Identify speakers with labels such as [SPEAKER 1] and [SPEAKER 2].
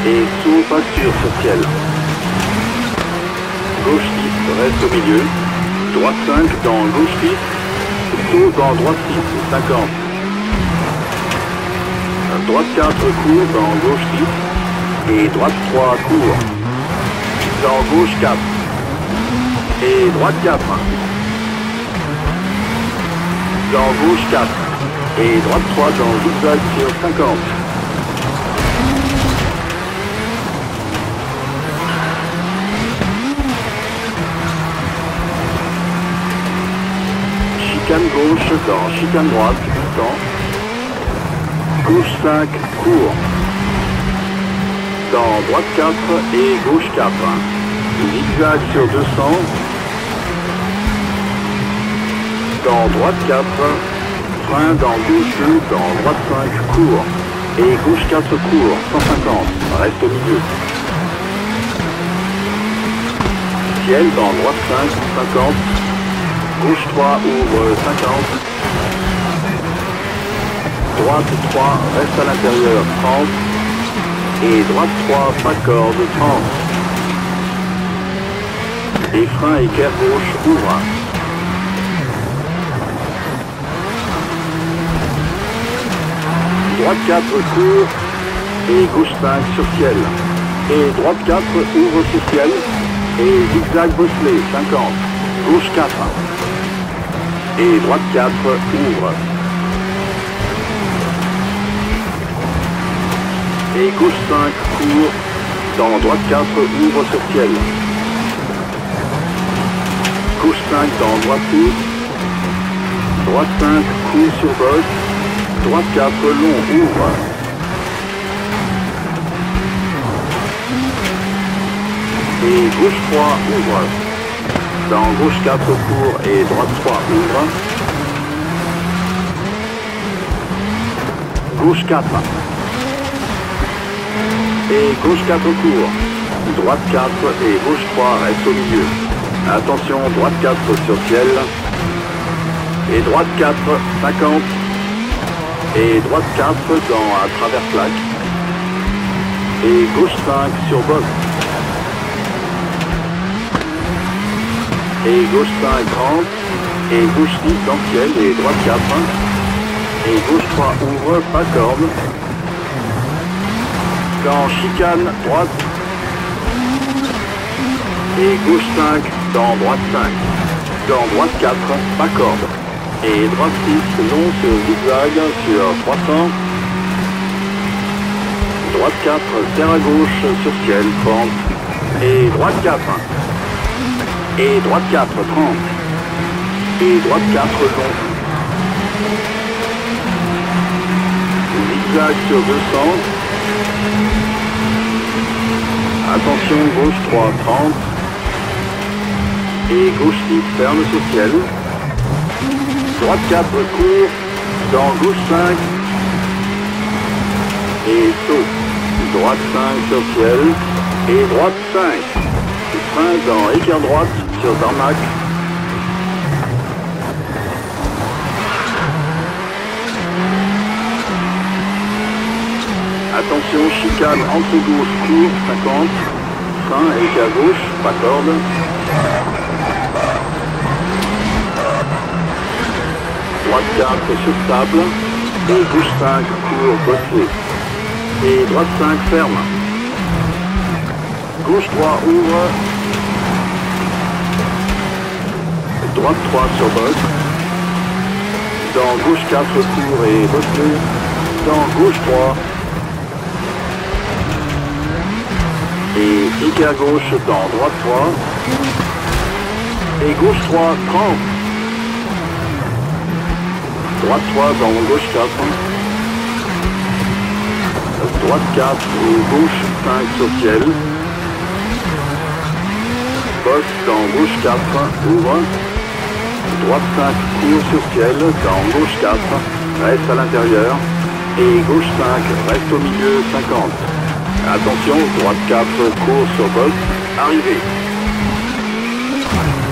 [SPEAKER 1] Et saut pas sûr sur ciel. Gauche 6, reste au milieu. Droite 5 dans gauche 6. Saut dans droite 6, 50. Droite 4 court dans gauche 6. Et droite 3 court. Dans gauche 4. Et droite 4. Dans gauche 4. Et droite 3 dans zigzag sur 50. Chicane gauche dans chicane droite, temps. Gauche 5, court. Dans droite 4 et gauche 4. Zigzag sur 200. Dans droite 4. Frein dans gauche 2, dans droite 5, court. Et gauche 4, court, 150. Reste au milieu. Ciel dans droite 5, 50. Gauche 3, ouvre 50. Droite 3, reste à l'intérieur, 30. Et droite 3, pas de corde, 30. Et frein équerre gauche, ouvre. Droite 4, court. Et gauche 5 sur ciel. Et droite 4, ouvre sur ciel. Et zigzag bosselé, 50. Gauche 4. Et droite 4, ouvre. Et gauche 5, court. Dans droite 4, ouvre sur ciel. Gauche 5 dans droite 6. Droite 5, court sur bosse. Droite 4, long, ouvre. Et gauche 3, ouvre. Dans gauche 4, court et droite 3, ouvre. Gauche 4. Et gauche 4, court. Droite 4 et gauche 3, reste au milieu. Attention, droite 4 sur ciel. Et droite 4, 50. Et droite 4 dans à travers plaque. Et gauche 5 sur bosse. Et gauche 5, 30. Et gauche 6 dans ciel et droite 4. Et gauche 3 ouvre, pas corde. Dans chicane, droite. Et gauche 5 dans droite 5. Dans droite 4, pas corde. Et droite 6, long sur zigzag sur 300. Droite 4, serre à gauche sur ciel, 30. Et droite 4. Et droite 4, 30. Et droite 4, long. Zigzag sur 200. Attention, gauche 3, 30. Et gauche 6, ferme sur ciel. Droite 4, court. Dans gauche 5. Et saut. Droite 5 sur ciel. Et droite 5. Frein dans équerre droite sur tarmac. Attention, chicane entre gauche, court, 50. Frein équerre gauche, pas corde. Droite 4 sur sable. Et gauche 5, court, bossé. Et droite 5, ferme. Gauche 3, ouvre. Droite 3 sur bosse. Dans gauche 4, court et bossé. Dans gauche 3. Et équerre gauche dans droite 3. Et gauche 3, 30. Droite 3 dans gauche 4. Droite 4 et gauche 5 sur ciel. Bosse dans gauche 4, ouvre. Droite 5, court sur ciel, dans gauche 4, reste à l'intérieur. Et gauche 5, reste au milieu, 50. Attention, droite 4, court sur bosse, arrivé.